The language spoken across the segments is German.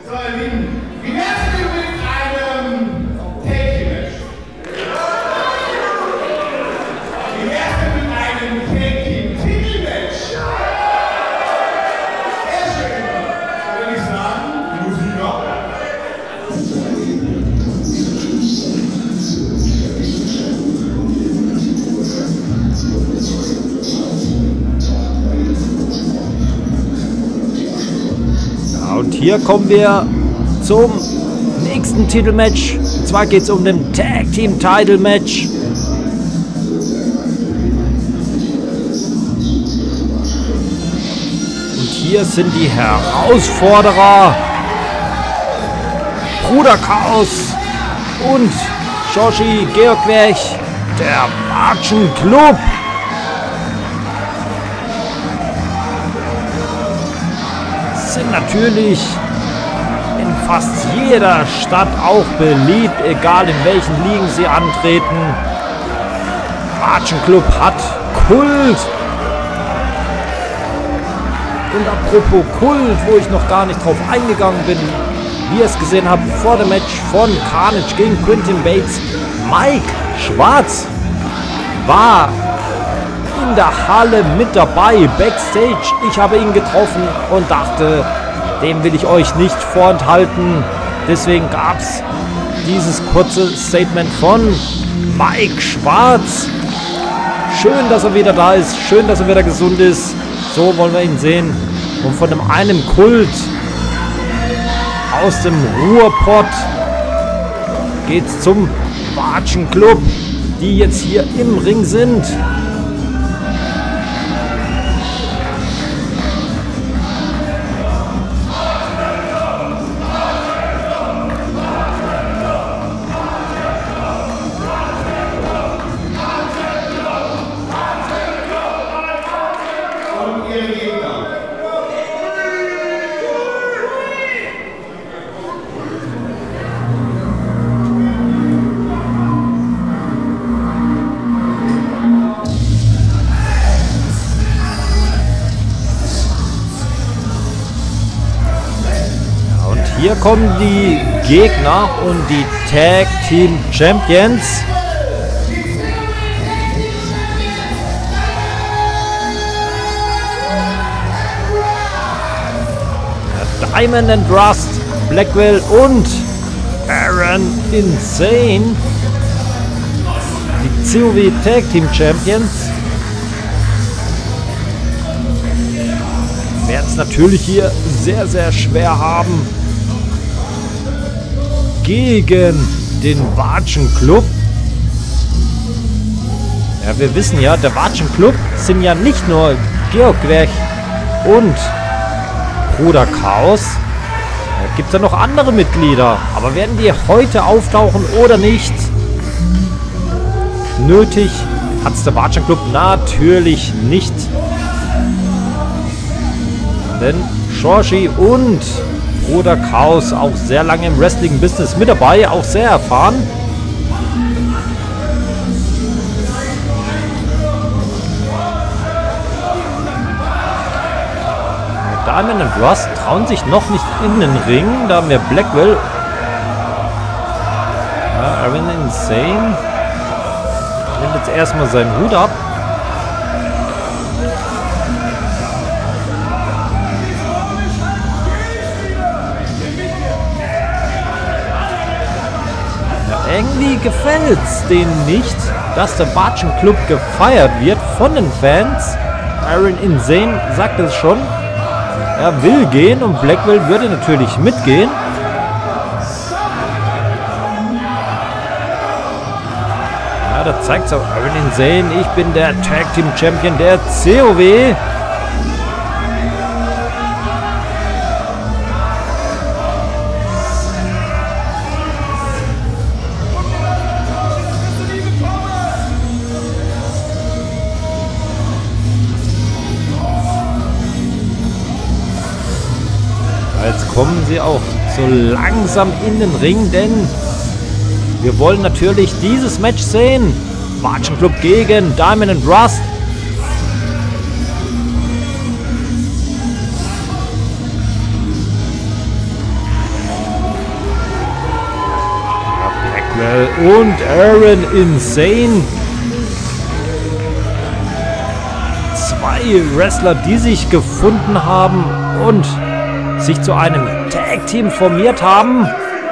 So, ihr Lieben, wie wär's denn mit einem Take-Match? Wie wär's denn mit einem Take-Team-Titel-Match? Sehr schön. Würde ich sagen, Musiker. Und hier kommen wir zum nächsten Titelmatch. Und zwar geht es um den Tag Team Title Match. Und hier sind die Herausforderer Bruder Chaos und Shoshi Georgwerch, der Watschen Club. Sind natürlich in fast jeder Stadt auch beliebt, egal in welchen Ligen sie antreten. Watschen Club hat Kult. Und apropos Kult, wo ich noch gar nicht drauf eingegangen bin, wie ihr es gesehen habt vor dem Match von Carnage gegen Quentin Bates, Mike Schwarz war in der Halle mit dabei, Backstage. Ich habe ihn getroffen und dachte, dem will ich euch nicht vorenthalten. Deswegen gab es dieses kurze Statement von Mike Schwarz. Schön, dass er wieder da ist. Schön, dass er wieder gesund ist. So wollen wir ihn sehen. Und von dem einen Kult aus dem Ruhrpott geht es zum Watschen Club, die jetzt hier im Ring sind. Hier kommen die Gegner und die Tag Team Champions. Diamond and Rust, Blackwell und Aaron Insane. Die COW Tag Team Champions. Werden es natürlich hier sehr, sehr schwer haben gegen den Watschen Club. Ja, wir wissen ja, der Watschen Club sind ja nicht nur Georgwerch und Bruder Chaos. Da gibt es ja noch andere Mitglieder. Aber werden die heute auftauchen oder nicht? Nötig hat es der Watschen Club natürlich nicht. Denn Shoshi und Bruder Chaos auch sehr lange im Wrestling-Business mit dabei, auch sehr erfahren. Diamond and Rust trauen sich noch nicht in den Ring. Da haben wir Blackwell. Ja, Aaron Insane nimmt jetzt erstmal seinen Hut ab. Irgendwie gefällt es denen nicht, dass der Watschen Club gefeiert wird von den Fans. Aaron Insane sagt es schon. Er will gehen und Blackwell würde natürlich mitgehen. Ja, da zeigt es auch Aaron Insane. Ich bin der Tag Team Champion der COW. Jetzt kommen sie auch so langsam in den Ring, denn wir wollen natürlich dieses Match sehen. Watschen Club gegen Diamond and Rust. Blackwell und Aaron Insane. Zwei Wrestler, die sich gefunden haben und sich zu einem Tag-Team formiert haben.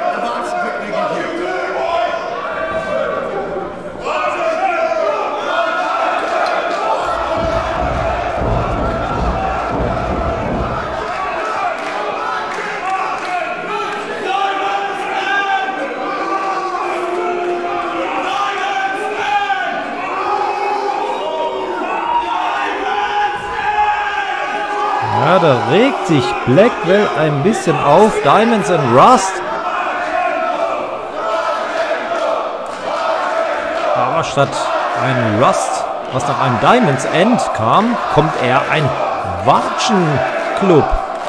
Ja, da regt sich Blackwell ein bisschen auf. Diamonds and Rust. Aber statt einem Rust, was nach einem Diamonds End kam, kommt eher ein Watschenclub.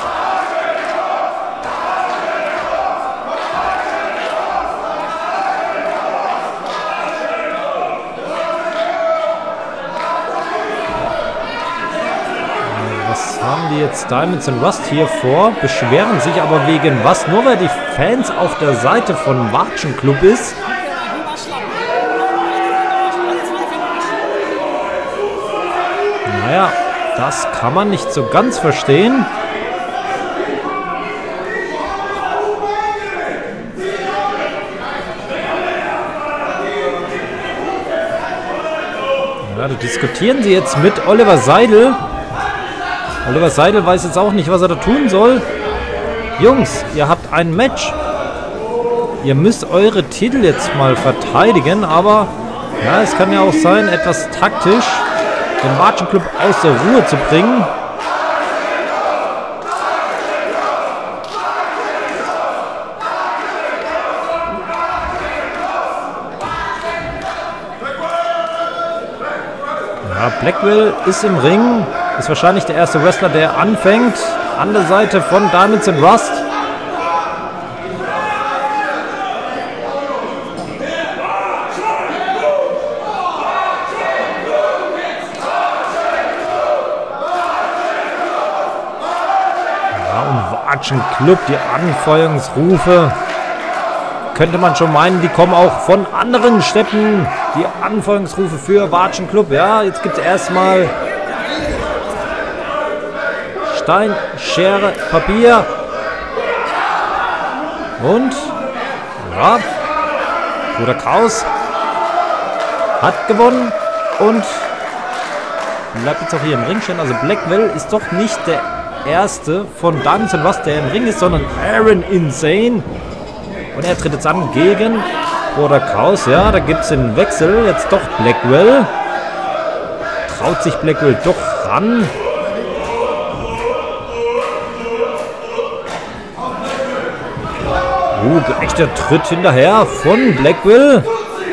Haben die jetzt Diamonds and Rust hier vor, beschweren sich aber wegen was? Nur weil die Fans auf der Seite von Watschenclub ist. Naja, das kann man nicht so ganz verstehen. Ja, da diskutieren sie jetzt mit Oliver Seidel. Oliver Seidel weiß jetzt auch nicht, was er da tun soll. Jungs, ihr habt ein Match. Ihr müsst eure Titel jetzt mal verteidigen, aber ja, es kann ja auch sein, etwas taktisch den Watschenclub aus der Ruhe zu bringen. Ja, Blackwell ist im Ring. Ist wahrscheinlich der erste Wrestler, der anfängt. An der Seite von Diamonds and Rust. Ja, und Watschenclub, die Anfeuerungsrufe. Könnte man schon meinen, die kommen auch von anderen Städten. Die Anfeuerungsrufe für Watschenclub. Ja, jetzt gibt es erstmal Stein, Schere, Papier. Und ja, Bruder Kraus hat gewonnen und bleibt jetzt auch hier im Ring stehen. Also Blackwell ist doch nicht der erste von Diamonds and Rust, der im Ring ist, sondern Aaron Insane. Und er tritt jetzt an gegen Bruder Kraus. Ja, da gibt es den Wechsel. Jetzt doch Blackwell. Traut sich Blackwell doch ran. Gleich der Tritt hinterher von Blackwell.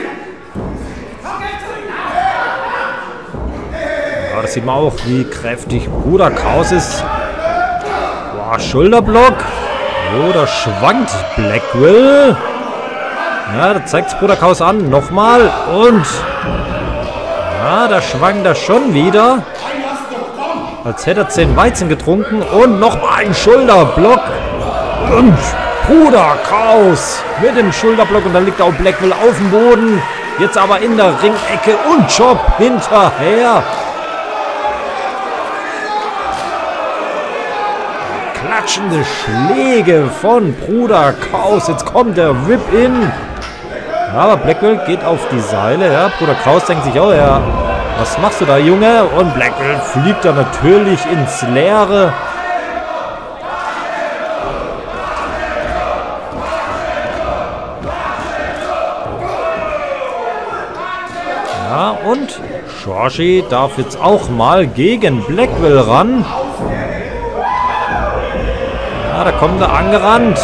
Ja, das sieht man auch, wie kräftig Bruder Kraus ist. Boah, Schulterblock. Oh, da schwankt Blackwell. Ja, da zeigt es Bruder Kraus an. Nochmal. Und ja, da schwankt er schon wieder. Als hätte er 10 Weizen getrunken. Und nochmal ein Schulterblock. Und Bruder Kraus mit dem Schulterblock. Und dann liegt auch Blackwell auf dem Boden. Jetzt aber in der Ringecke und Chop hinterher. Klatschende Schläge von Bruder Kraus. Jetzt kommt der Rip-In. Ja, aber Blackwell geht auf die Seile. Ja, Bruder Kraus denkt sich, oh ja, was machst du da, Junge? Und Blackwell fliegt da natürlich ins Leere. Ja, und Shorshi darf jetzt auch mal gegen Blackwell ran. Ja, da kommt er angerannt.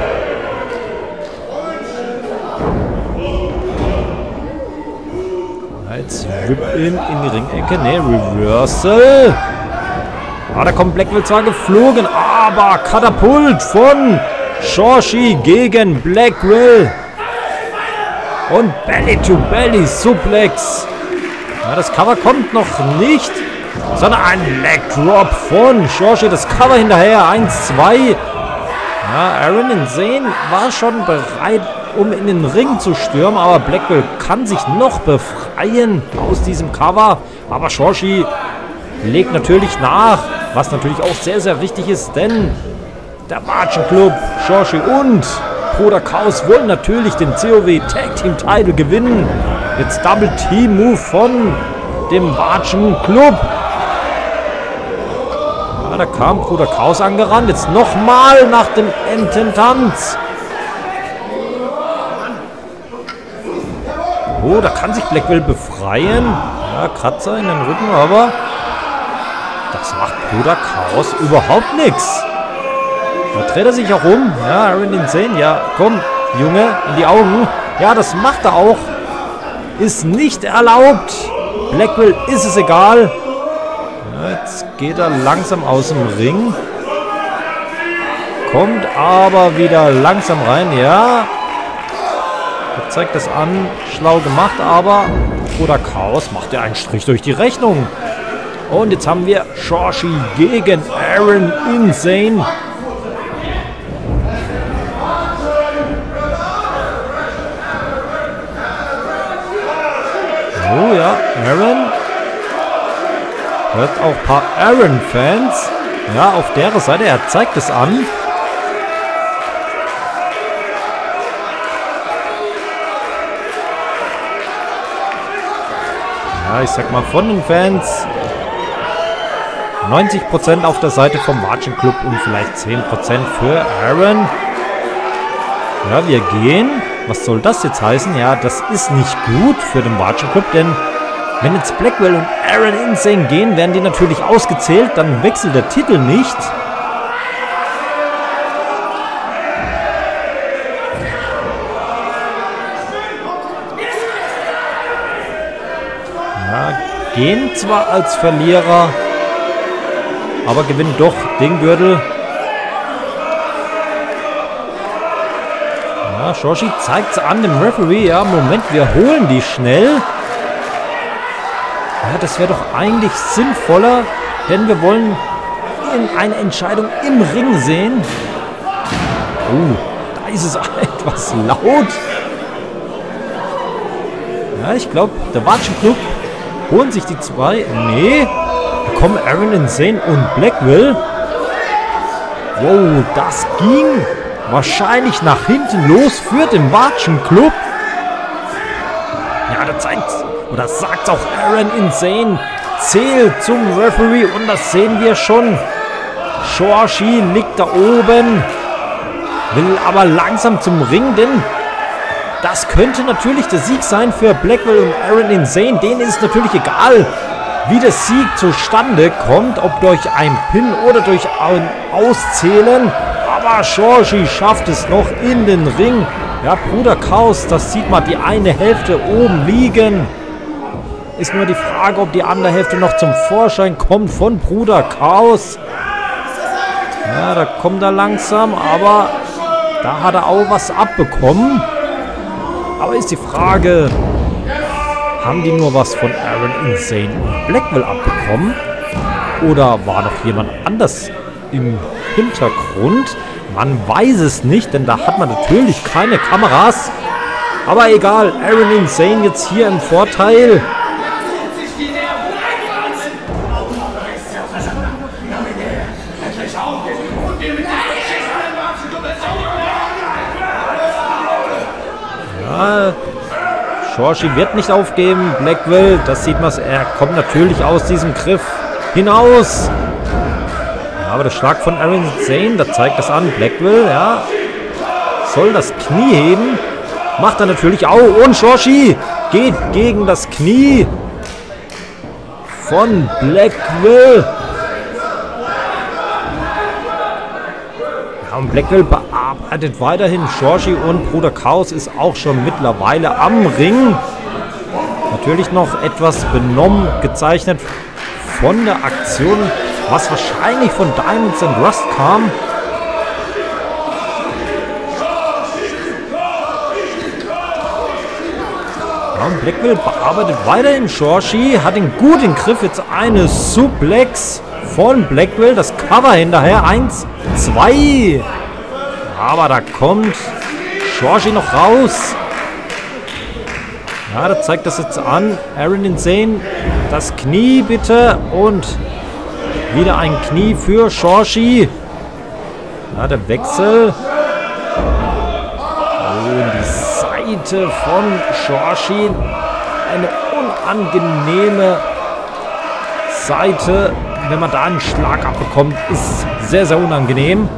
Jetzt Rip-In in die Ringecke. Ne, Reversal. Ah, da kommt Blackwell zwar geflogen, aber Katapult von Shorshi gegen Blackwell. Und Belly-to-Belly-Suplex. Ja, das Cover kommt noch nicht, sondern ein Leg-Drop von Shorshi. Das Cover hinterher, 1-2. Ja, Aaron Insane war schon bereit, um in den Ring zu stürmen. Aber Blackwell kann sich noch befreien aus diesem Cover. Aber Shorshi legt natürlich nach, was natürlich auch sehr, sehr wichtig ist, denn der Barschen Club, Shorshi und Bruder Chaos wollen natürlich den COW Tag Team Title gewinnen. Jetzt Double Team Move von dem Barschen Club. Ja, da kam Bruder Chaos angerannt. Jetzt nochmal nach dem Ententanz. Oh, da kann sich Blackwell befreien. Ja, Kratzer in den Rücken, aber das macht Bruder Chaos überhaupt nichts. Da dreht er sich auch um. Ja, Aaron Insane. Ja, komm, Junge, in die Augen. Ja, das macht er auch. Ist nicht erlaubt. Blackwell ist es egal. Ja, jetzt geht er langsam aus dem Ring. Kommt aber wieder langsam rein. Ja. Er zeigt das an. Schlau gemacht, aber Bruder Chaos macht ja einen Strich durch die Rechnung. Und jetzt haben wir Shorshi gegen Aaron Insane. Oh ja, Aaron. Hört auch ein paar Aaron-Fans. Ja, auf der Seite. Er zeigt es an. Ja, ich sag mal von den Fans 90% auf der Seite vom Barschen Club und vielleicht 10% für Aaron. Ja, wir gehen. Was soll das jetzt heißen? Ja, das ist nicht gut für den Barschen Club, denn wenn jetzt Blackwell und Aaron Insane gehen, werden die natürlich ausgezählt, dann wechselt der Titel nicht. Ja, gehen zwar als Verlierer, aber gewinnen doch den Gürtel. Ja, Shorshi zeigt es an dem Referee. Ja, Moment, wir holen die schnell. Ja, das wäre doch eigentlich sinnvoller, denn wir wollen eine Entscheidung im Ring sehen. Da ist es etwas laut. Ja, ich glaube, der Barschen Club holen sich die zwei. Nee, da kommen Aaron Insane und Blackwell. Wow, das ging wahrscheinlich nach hinten los für den Barschen Club. Ja, da zeigt oder sagt auch Aaron Insane, zählt zum Referee und das sehen wir schon. Shorshi liegt da oben, will aber langsam zum Ring, denn das könnte natürlich der Sieg sein für Blackwell und Aaron Insane. Denen ist es natürlich egal, wie der Sieg zustande kommt, ob durch ein Pin oder durch ein Auszählen. Aber Shorshi schafft es noch in den Ring. Ja, Bruder Chaos, das sieht man, die eine Hälfte oben liegen. Ist nur die Frage, ob die andere Hälfte noch zum Vorschein kommt von Bruder Chaos. Ja, da kommt er langsam, aber da hat er auch was abbekommen. Aber ist die Frage, haben die nur was von Aaron Insane und Blackwell abbekommen? Oder war noch jemand anders im Hintergrund? Man weiß es nicht, denn da hat man natürlich keine Kameras. Aber egal, Aaron Insane jetzt hier im Vorteil. Ja, Shorshi wird nicht aufgeben. Blackwell, das sieht man, er kommt natürlich aus diesem Griff hinaus. Ja, aber der Schlag von Aaron Insane, da zeigt das an. Blackwell, ja, soll das Knie heben. Macht er natürlich auch. Und Shorshi geht gegen das Knie von Blackwell. Ja, und Blackwell bearbeitet weiterhin Shorshi und Bruder Chaos ist auch schon mittlerweile am Ring. Natürlich noch etwas benommen gezeichnet von der Aktion, was wahrscheinlich von Diamonds and Rust kam. Ja, und Blackwell bearbeitet weiterhin Shorshi, hat ihn gut im Griff. Jetzt eine Suplex von Blackwell, das Cover hinterher. 1, 2. Aber da kommt Shorshi noch raus. Ja, das zeigt das jetzt an. Aaron Insane, das Knie bitte. Und wieder ein Knie für Shorshi. Ja, der Wechsel. Oh, die Seite von Shorshi. Eine unangenehme Seite. Wenn man da einen Schlag abbekommt, ist sehr, sehr unangenehm.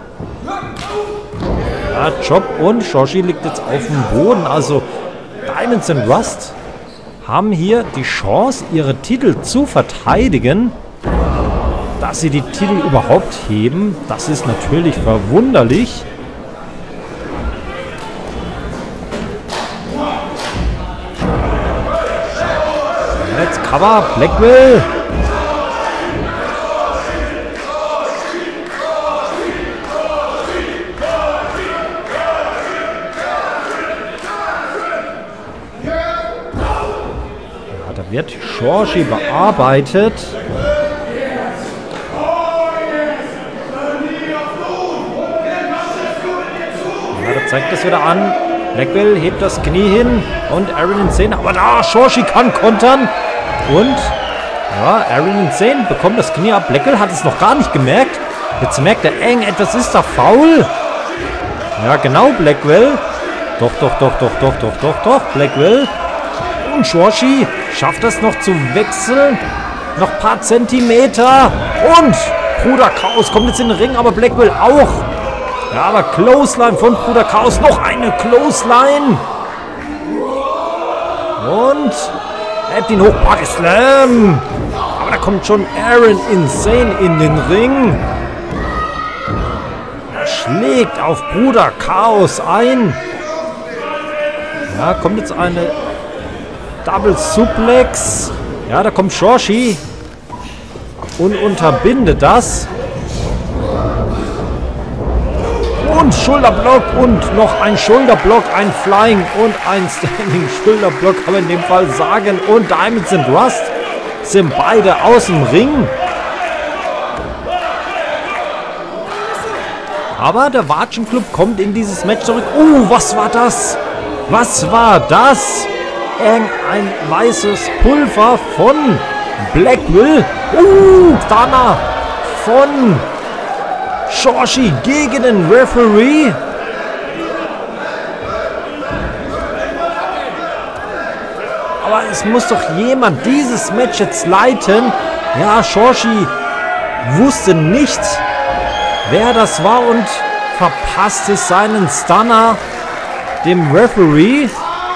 Ja, Chop und Shorshi liegt jetzt auf dem Boden. Also Diamonds and Rust haben hier die Chance, ihre Titel zu verteidigen. Dass sie die Titel überhaupt heben, das ist natürlich verwunderlich. Jetzt Cover, Blackwell. Ja, da wird Shorshi bearbeitet. Ja, da zeigt das wieder an. Blackwell hebt das Knie hin und Aaron Insane. Aber da, Shorshi kann kontern. Und ja, Aaron Insane bekommt das Knie ab. Blackwell hat es noch gar nicht gemerkt. Jetzt merkt er, etwas ist da faul. Ja, genau, Blackwell. Doch, Blackwell. Und Shorshi schafft das noch zu wechseln. Noch ein paar Zentimeter. Und Bruder Chaos kommt jetzt in den Ring, aber Blackwell auch. Ja, aber Clothesline von Bruder Chaos. Noch eine Clothesline. Und er hat den Hochbody Slam. Aber da kommt schon Aaron Insane in den Ring. Er schlägt auf Bruder Chaos ein. Ja, kommt jetzt eine Double Suplex. Ja, da kommt Shorshi und unterbindet das. Und Schulterblock und noch ein Schulterblock, ein Flying und ein Standing Schulterblock, kann man in dem Fall sagen. Und Diamonds and Rust sind beide aus dem Ring. Aber der Watschenclub kommt in dieses Match zurück. Was war das? Was war das? Ein weißes Pulver von Blackwell. Stunner von Shorshi gegen den Referee. Aber es muss doch jemand dieses Match jetzt leiten. Ja, Shorshi wusste nicht, wer das war und verpasste seinen Stunner dem Referee.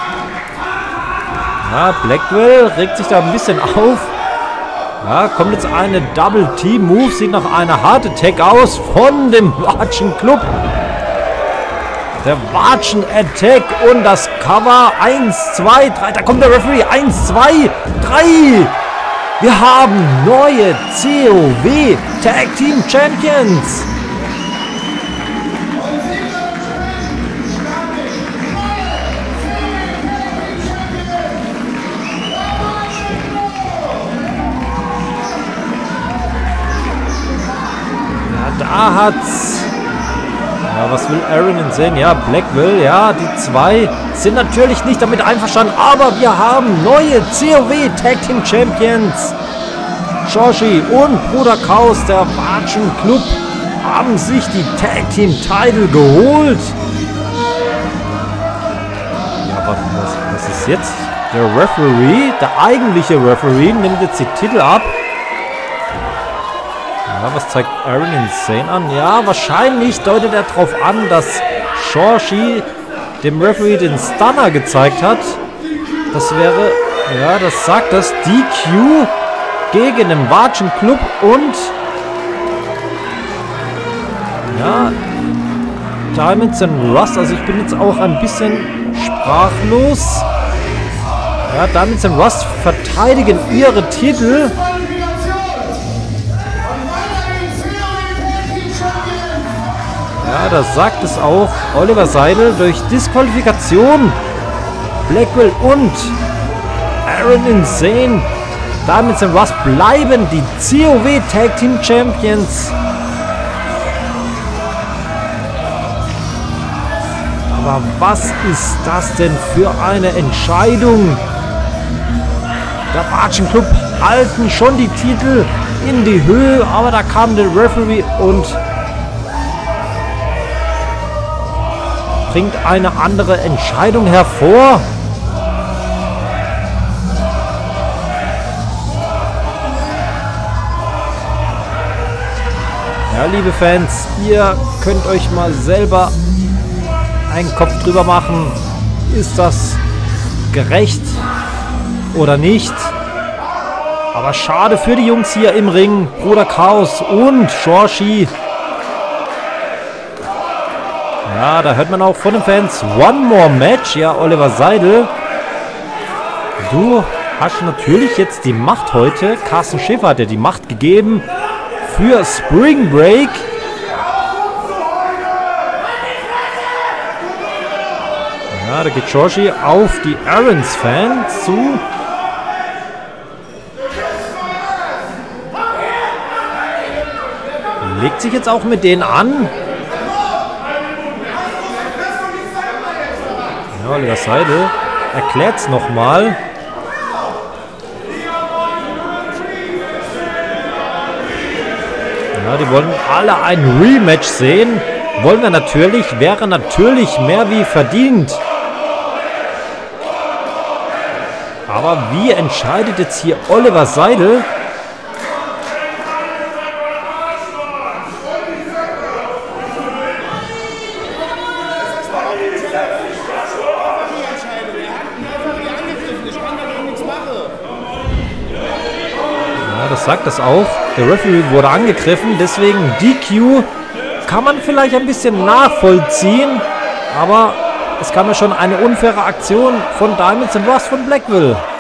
Ja, Blackwell regt sich da ein bisschen auf. Ja, kommt jetzt eine Double-T-Move. Sieht nach einer Heart Attack aus von dem Watschenclub. Der Watschen-Attack und das Cover. 1, 2, 3. Da kommt der Referee. 1, 2, 3. Wir haben neue COW Tag Team Champions. Da hat's. Ja, was will Aaron Insane? Ja, Blackwell, ja, die zwei sind natürlich nicht damit einverstanden, aber wir haben neue COW Tag Team Champions. Shorshi und Bruder Chaos, der Watschenclub, haben sich die Tag Team Title geholt. Ja, aber was ist jetzt? Der Referee, der eigentliche Referee, nimmt jetzt die Titel ab. Ja, was zeigt Aaron Insane an? Ja, wahrscheinlich deutet er darauf an, dass Shorshi dem Referee den Stunner gezeigt hat. Das wäre, ja, das sagt das DQ gegen den Watschenclub und ja, Diamonds and Rust. Also ich bin jetzt auch ein bisschen sprachlos. Ja, Diamonds and Rust verteidigen ihre Titel. Ja, das sagt es auch Oliver Seidel durch Disqualifikation. Blackwell und Aaron Insane. Diamonds and Rust bleiben die COW Tag Team Champions. Aber was ist das denn für eine Entscheidung? Der Bartschen Club halten schon die Titel in die Höhe, aber da kam der Referee und bringt eine andere Entscheidung hervor. Ja, liebe Fans, ihr könnt euch mal selber einen Kopf drüber machen. Ist das gerecht oder nicht? Aber schade für die Jungs hier im Ring. Bruder Chaos und Shorshi. Ja, da hört man auch von den Fans One More Match. Ja, Oliver Seidel. Du hast natürlich jetzt die Macht heute. Carsten Schäfer hat dir die Macht gegeben für Spring Break. Ja, da geht Shorshi auf die Aarons-Fans zu. Legt sich jetzt auch mit denen an. Ja, Oliver Seidel erklärt es nochmal. Ja, die wollen alle ein Rematch sehen. Wollen wir natürlich, wäre natürlich mehr wie verdient. Aber wie entscheidet jetzt hier Oliver Seidel? Ja, das sagt das auch. Der Referee wurde angegriffen, deswegen DQ kann man vielleicht ein bisschen nachvollziehen, aber es kam ja schon eine unfaire Aktion von Diamonds and Rust von Blackville.